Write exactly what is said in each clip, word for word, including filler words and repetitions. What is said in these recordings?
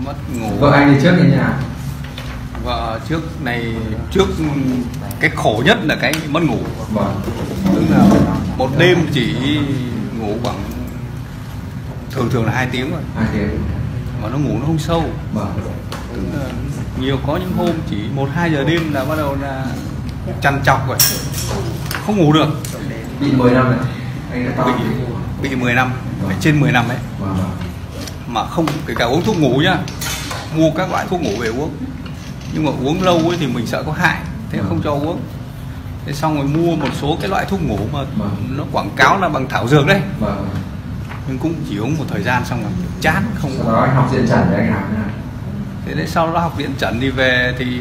Mất ngủ. Vợ anh thì trước như thế nào? Vợ trước này, trước cái khổ nhất là cái mất ngủ. Vâng. Tức là một đêm chỉ ngủ khoảng thường thường là hai tiếng rồi. Hai tiếng. Mà nó ngủ nó không sâu. Vâng. Tức là nhiều có những hôm chỉ một hai giờ đêm là bắt đầu là trằn trọc rồi, không ngủ được. Bị mười năm này. Anh đã bị bị mười năm, phải trên mười năm ấy. Vâng. Mà không kể cả uống thuốc ngủ nhá, mua các loại thuốc ngủ về uống, nhưng mà uống lâu ấy thì mình sợ có hại, thế vâng. không cho uống. Thế xong rồi mua một số cái loại thuốc ngủ mà vâng. nó quảng cáo là bằng thảo dược đấy, vâng. nhưng cũng chỉ uống một thời gian xong rồi chán không. Sau đó anh học diễn trần để anh làm thế nào? Thế đấy, sau đó học viện trần đi về thì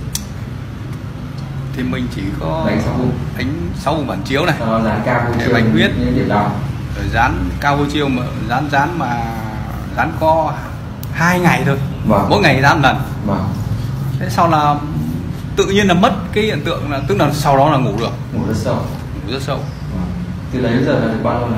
thì mình chỉ có đánh sáu vùng, đánh sáu vùng bản chiếu này, sau đó dán cao vô chiêu bạch huyết, những điểm đau, rồi dán cao vô chiêu, mà dán dán mà dán co hai ngày thôi. vâng. Mỗi ngày dán một lần. Vâng. Thế sau là tự nhiên là mất cái hiện tượng là, tức là sau đó là ngủ được, Ngủ rất sâu. ngủ rất sâu. Vâng. Từ đấy đến giờ là được bao lâu này?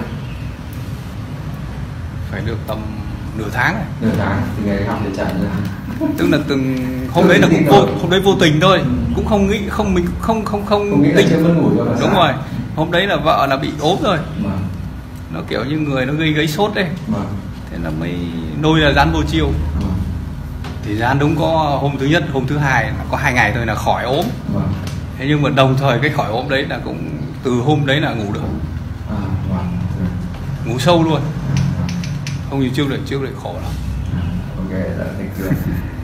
Phải được tầm nửa tháng này. Nửa tháng từ ngày học diễn trần rồi. Tức là từng hôm đấy là cũng vô, hôm đấy vô tình thôi, ừ. cũng không nghĩ, không mình không không không, không nghĩ là chưa mất ngủ rồi. Đúng rồi, hôm đấy là vợ là bị ốm rồi, vâng. nó kiểu như người nó gây gáy sốt đấy, vâng. thế là mới nôi là dán vô chiêu. Vâng. Thì dán đúng có hôm thứ nhất, hôm thứ hai là có hai ngày thôi là khỏi ốm. Vâng. Thế nhưng mà đồng thời cái khỏi ốm đấy là cũng từ hôm đấy là ngủ được, À, vâng. ngủ sâu luôn, không như trước đây, trước đây khổ lắm. Ok, đã thành